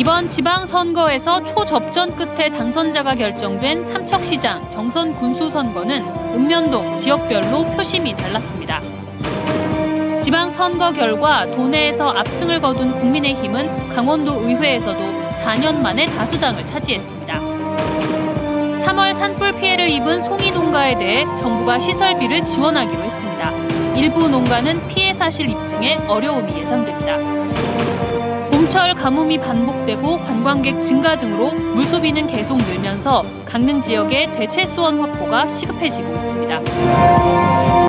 이번 지방선거에서 초접전 끝에 당선자가 결정된 삼척시장 정선 군수선거는 읍면동 지역별로 표심이 달랐습니다. 지방선거 결과 도내에서 압승을 거둔 국민의힘은 강원도 의회에서도 4년 만에 다수당을 차지했습니다. 3월 산불 피해를 입은 송이 농가에 대해 정부가 시설비를 지원하기로 했습니다. 일부 농가는 피해 사실 입증에 어려움이 예상됩니다. 봄철 가뭄이 반복되고 관광객 증가 등으로 물소비는 계속 늘면서 강릉 지역의 대체 수원 확보가 시급해지고 있습니다.